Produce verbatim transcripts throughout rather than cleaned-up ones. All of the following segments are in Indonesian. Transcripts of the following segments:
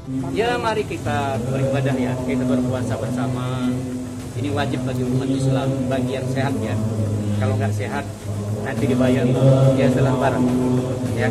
Ya mari kita beribadah ya, kita berpuasa bersama. Ini wajib bagi umat Islam, bagi yang sehat ya. Kalau nggak sehat nanti dibayar ya selebaran ya.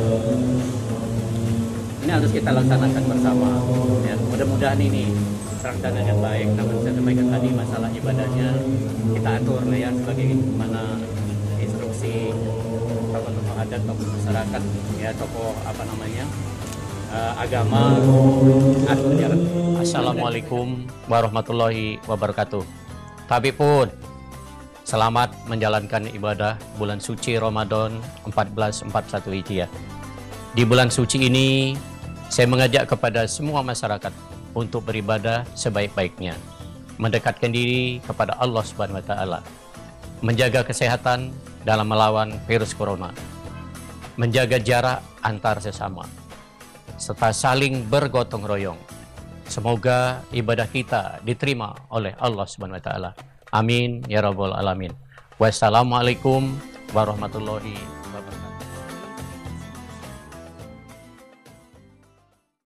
Ini harus kita laksanakan bersama ya. Mudah-mudahan ini terlaksana dengan baik. Namun saya sampaikan tadi masalah ibadahnya kita atur lah ya, sebagai mana instruksi tokoh-tokoh adat, tokoh masyarakat ya, tokoh apa namanya uh, agama atur jalan. Assalamualaikum warahmatullahi wabarakatuh. Tapi pun selamat menjalankan ibadah bulan suci Ramadan seribu empat ratus empat puluh satu Hijriah. Di bulan suci ini saya mengajak kepada semua masyarakat untuk beribadah sebaik-baiknya, mendekatkan diri kepada Allah Subhanahu wa taala, menjaga kesehatan dalam melawan virus corona, menjaga jarak antar sesama, serta saling bergotong royong. Semoga ibadah kita diterima oleh Allah Subhanahu wa taala. Amin ya rabbal alamin. Wassalamualaikum warahmatullahi wabarakatuh.